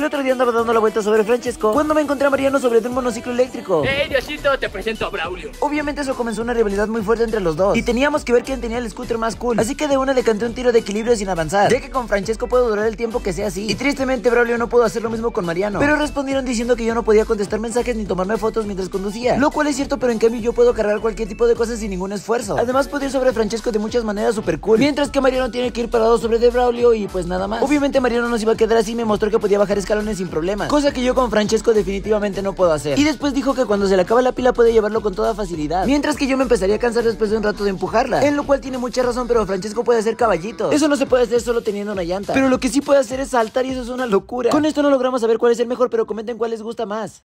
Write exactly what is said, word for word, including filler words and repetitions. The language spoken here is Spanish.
El otro día andaba dando la vuelta sobre Francesco cuando me encontré a Mariano sobre un monociclo eléctrico. ¡Hey, Diosito! Te presento a Braulio. Obviamente eso comenzó una rivalidad muy fuerte entre los dos y teníamos que ver quién tenía el scooter más cool. Así que de una le canté un tiro de equilibrio sin avanzar, ya que con Francesco puedo durar el tiempo que sea así. Y tristemente Braulio no pudo hacer lo mismo con Mariano, pero respondieron diciendo que yo no podía contestar mensajes ni tomarme fotos mientras conducía, lo cual es cierto, pero en cambio yo puedo cargar cualquier tipo de cosas sin ningún esfuerzo. Además puedo ir sobre Francesco de muchas maneras super cool, mientras que Mariano tiene que ir parado sobre de Braulio y pues nada más. Obviamente Mariano no se iba a quedar así y me mostró que podía bajar escalones sin problemas, cosa que yo con Francesco definitivamente no puedo hacer. Y después dijo que cuando se le acaba la pila puede llevarlo con toda facilidad, mientras que yo me empezaría a cansar después de un rato de empujarla, en lo cual tiene mucha razón, pero Francesco puede hacer caballito. Eso no se puede hacer solo teniendo una llanta, pero lo que sí puede hacer es saltar y eso es una locura. Con esto no logramos saber cuál es el mejor, pero comenten cuál les gusta más.